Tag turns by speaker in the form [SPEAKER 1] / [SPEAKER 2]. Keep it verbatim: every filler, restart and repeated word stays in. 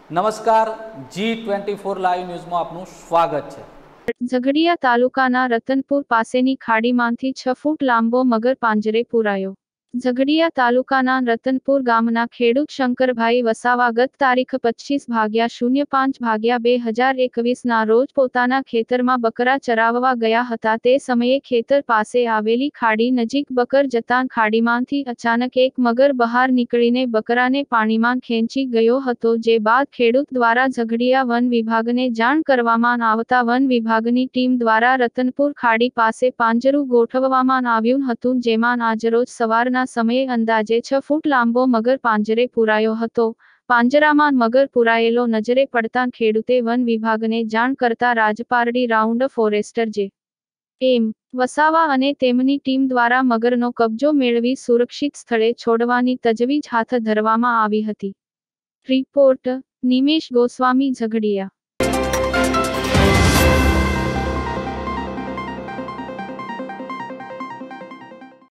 [SPEAKER 1] નમસ્કાર, G twenty four live ન્યૂઝમાં આપનું સ્વાગત છે।
[SPEAKER 2] ઝઘડિયા તાલુકાના રતનપુર પાસેની ખાડીમાંથી છ ફૂટ લાંબો મગર પાંજરે પુરાયો। ઝઘડિયા તાલુકાના રતનપુર ગામના ખેડૂત શંકરભાઈ વસાવા ગત તારીખ પચીસ ભાગ્યા શૂન્ય પાંચ ભાગ્યા બે હજાર એકવીસ ના રોજ પોતાના ખેતરમાં બકરા ચરાવવા ગયા હતા। તે સમયે ખેતર પાસે આવેલી ખાડી નજીક બકર જતાં ખાડીમાંથી અચાનક એક મગર બહાર નીકળીને બકરાને પાણીમાં ખેંચી ગયો હતો, જે બાદ ખેડૂત દ્વારા ઝઘડિયા વન વિભાગને જાણ કરવામાં આવતા વન વિભાગની ટીમ દ્વારા રતનપુર ખાડી પાસે પાંજરું ગોઠવવામાં આવ્યું હતું, જેમાં આજરોજ સવારના સમયે અંદાજે છ ફૂટ લાંબો મગર પાંજરે પુરાયો હતો। પાંજરામાં મગર પુરાયેલો નજરે પડતાં ખેડૂતે વન વિભાગને જાણ કરતા રાજપારડી રાઉન્ડ ફોરેસ્ટર જે એમ વસાવા અને તેમની ટીમ દ્વારા મગરનો કબજો મેળવી સુરક્ષિત સ્થળે છોડવાની તજવીજ હાથ ધરવામાં આવી હતી। રિપોર્ટ નિમેશ ગોસ્વામી, ઝઘડિયા।